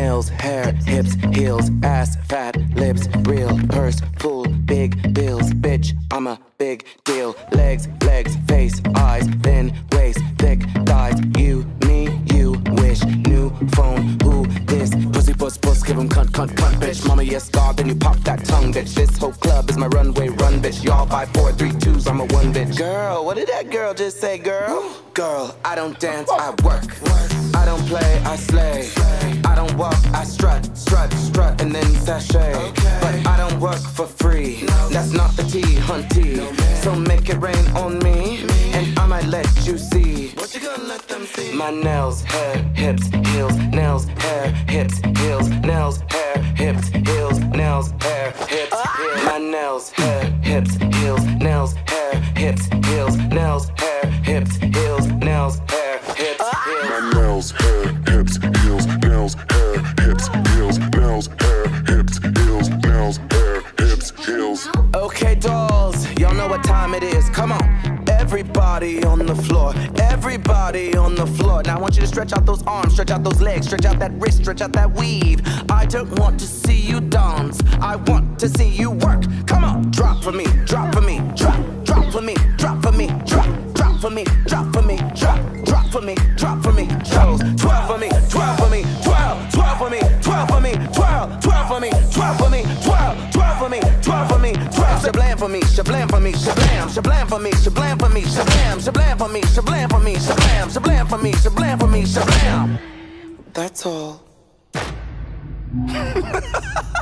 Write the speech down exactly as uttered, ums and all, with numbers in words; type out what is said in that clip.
nails, hair, hips, heels, ass, fat, lips, real, purse, full, big bills, bitch, I'm a big deal. Legs, legs, face, eyes, thin waist, thick thighs. You, me, you wish. New phone, who this? Pussy, puss, puss, give him cunt, cunt, cunt, bitch. Mama, yes, God, then you pop that tongue, bitch. This whole club is my runway, run, bitch. Y'all five, four, three, twos, I'm a one, bitch. Girl, what did that girl just say, girl? Girl, I don't dance, I work. I don't play, I slay. I don't walk, I strut, strut, strut, and then sashay. But I don't work for free. That's not the tea, hunty. So make it rain on me, and I might let you see. What you gonna let them see? My nails, hair, hips, heels, nails, hair, hips, heels, nails, hair, hips, heels, nails, hair, hips, heels. My nails, hair, hips, heels, nails, hair, hips, heels, nails, hair, hips, heels, nails, hair, hips, heels. My nails, hair, hips, heels, nails, hair, hips, heels, nails, hair, hips, heels, nails, hair, hips, heels. Okay, dolls, y'all know what time it is. Come on, everybody on the floor, everybody on the floor. Now I want you to stretch out those arms, stretch out those legs, stretch out that wrist, stretch out that weave. I don't want to see you dance, I want to see you work. Come on, drop for me, drop for me, drop, drop for me, drop for me, drop, drop for me, drop for me, drop, drop for me, drop for me, twirl, twirl for me, twirl for me, twirl, twirl for me, twirl for me, twirl, twirl for me, twirl for me, twirl, twirl for me, twirl for me, twirl. Shablam for me, shablam for me, shablam, shablam for me, shablam for me, shablam, shablam for me, shablam for me, shablam, shablam for me, shablam for me, shablam. That's all.